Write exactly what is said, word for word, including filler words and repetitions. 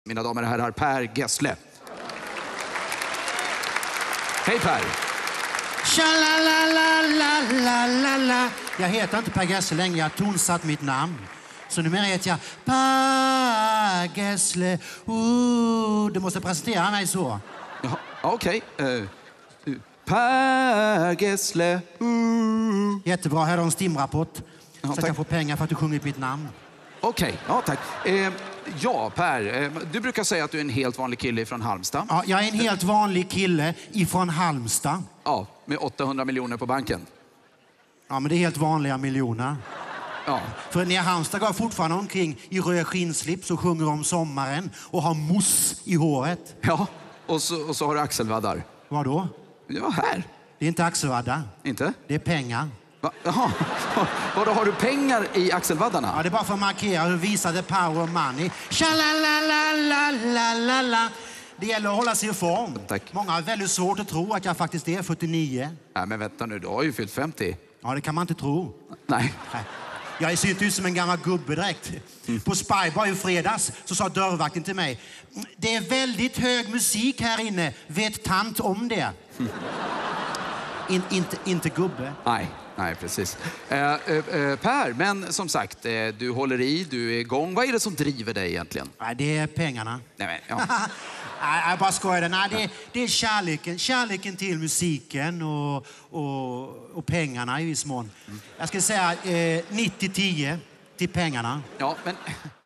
Mina damer och herrar, Per Gessle. Hej Per! Tja-la-la-la-la-la-la. Jag heter inte Per Gessle längre, jag har tonsatt mitt namn. Så numera heter jag Per Gessle. Uh, du måste presentera mig så. Jaha, okej. Okay. Uh, uh, Per Gessle. Uh. Jättebra, här har en stimrapport. Ja, så tack. jag kan få pengar för att du sjungit mitt namn. Okej, okay. Ja tack. Eh, ja Per, eh, du brukar säga att du är en helt vanlig kille från Halmstad. Ja, jag är en helt vanlig kille ifrån Halmstad. Ja, med åttahundra miljoner på banken. Ja, men det är helt vanliga miljoner. Ja. För när Halmstad går fortfarande omkring i röd skinnslips och sjunger om sommaren och har mousse i håret. Ja, och så, och så har du axelvaddar. Vad då? Ja, här. Det är inte axelvaddar. Inte? Det är pengar. Va? Jaha. Vadå, har du pengar i axelvaddarna? Ja, det är bara för att markera och visa the power of money. Tja-la-la-la-la-la-la. Det gäller att hålla sig i form. Tack. Många har väldigt svårt att tro att jag faktiskt är fyrtionio. Nej, men vänta nu, du har ju fyllt femtio. Ja, det kan man inte tro. Nej. Nej. Jag ser inte ut som en gammal gubbe direkt. Mm. På Spybar i fredags så sa dörrvakten till mig: det är väldigt hög musik här inne. Vet tant om det? Mm. In, inte, inte gubbe. Nej, nej precis. Eh, eh, Per, men som sagt, eh, du håller i, du är igång. Vad är det som driver dig egentligen? Nej, det är pengarna. Nej, men, ja. Nej, jag bara skojar. Nej, det, det är kärleken. Kärleken till musiken och, och, och pengarna i viss mån. Mm. Jag ska säga eh, nittio tio till pengarna. Ja, men